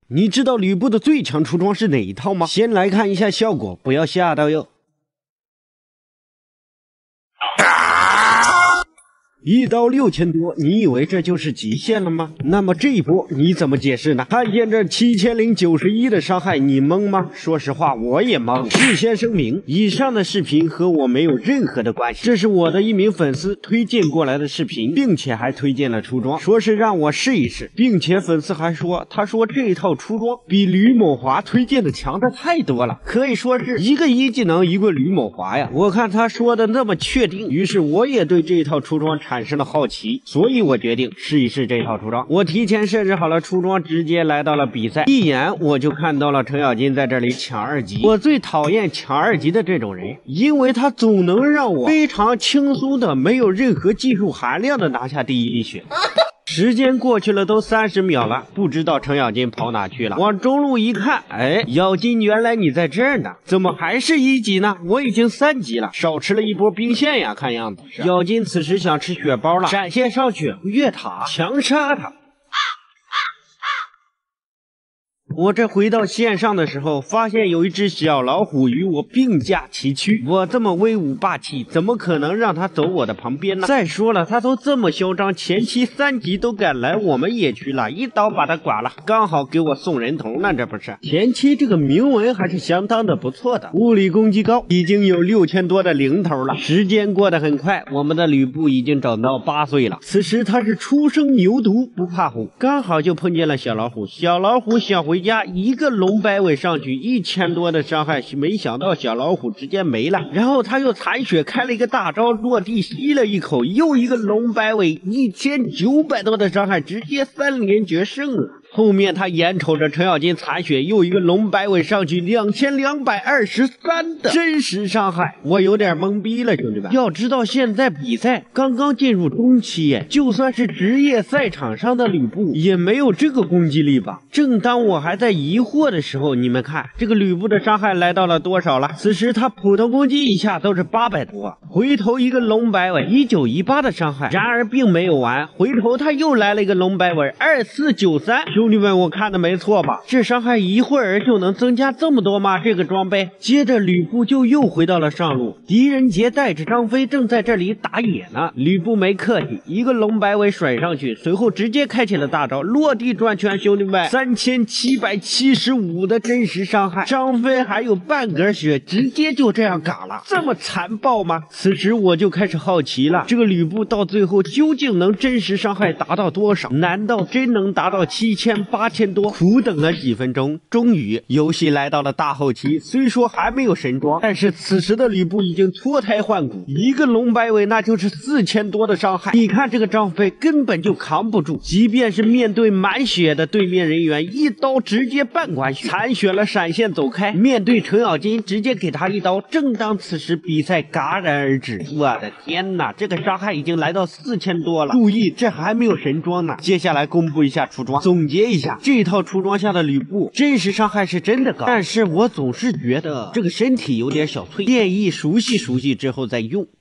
你知道吕布的最强出装是哪一套吗？先来看一下效果，不要吓到哟。1刀6000多，你以为这就是极限了吗？那么这一波你怎么解释呢？看见这7091的伤害，你懵吗？说实话，我也懵。事先声明，以上的视频和我没有任何的关系，这是我的一名粉丝推荐过来的视频，并且还推荐了出装，说是让我试一试，并且粉丝还说，他说这套出装比吕某华推荐的强的太多了，可以说是一个一技能一个吕某华呀。我看他说的那么确定，于是我也对这套出装产生了好奇，所以我决定试一试这套出装。我提前设置好了出装，直接来到了比赛，一眼我就看到了程咬金在这里抢2级。我最讨厌抢2级的这种人，因为他总能让我非常轻松的没有任何技术含量的拿下第一滴血。时间过去了都30秒了，不知道程咬金跑哪去了。往中路一看，哎，咬金原来你在这儿呢，怎么还是1级呢？我已经3级了，少吃了一波兵线呀，看样子是。咬金此时想吃血包了，闪现上去越塔强杀他。我这回到线上的时候，发现有一只小老虎与我并驾齐驱。我这么威武霸气，怎么可能让他走我的旁边呢？再说了，他都这么嚣张，前期3级都敢来我们野区了，一刀把他剐了，刚好给我送人头呢，这不是？前期这个铭文还是相当的不错的，物理攻击高，已经有6000多的零头了。时间过得很快，我们的吕布已经长到8岁了。此时他是初生牛犊不怕虎，刚好就碰见了小老虎。小老虎想回家，一个龙摆尾上去1000多的伤害，没想到小老虎直接没了，然后他又残血开了一个大招，落地吸了一口，又一个龙摆尾，1900多的伤害，直接3连决胜了。后面他眼瞅着程咬金残血，又一个龙摆尾上去，2223的真实伤害，我有点懵逼了，兄弟们。要知道现在比赛刚刚进入中期，就算是职业赛场上的吕布也没有这个攻击力吧。正当我还在疑惑的时候，你们看这个吕布的伤害来到了多少了？此时他普通攻击一下都是800多，回头一个龙摆尾1918的伤害，然而并没有完，回头他又来了一个龙摆尾2493。兄弟们，我看的没错吧？这伤害一会儿就能增加这么多吗？这个装备。接着吕布就又回到了上路，狄仁杰带着张飞正在这里打野呢。吕布没客气，一个龙摆尾甩上去，随后直接开启了大招，落地转圈。兄弟们，3775的真实伤害，张飞还有半格血，直接就这样嘎了，这么残暴吗？此时我就开始好奇了，这个吕布到最后究竟能真实伤害达到多少？难道真能达到7000、8000多？苦等了几分钟，终于游戏来到了大后期。虽说还没有神装，但是此时的吕布已经脱胎换骨，一个龙摆尾那就是4000多的伤害。你看这个张飞根本就扛不住，即便是面对满血的对面人员，一刀直接半管血，残血了闪现走开。面对程咬金，直接给他一刀。正当此时，比赛戛然而止。我的天哪，这个伤害已经来到4000多了。注意，这还没有神装呢。接下来公布一下出装，总结一下，这套出装下的吕布真实伤害是真的高，但是我总是觉得这个身体有点小脆，建议熟悉之后再用。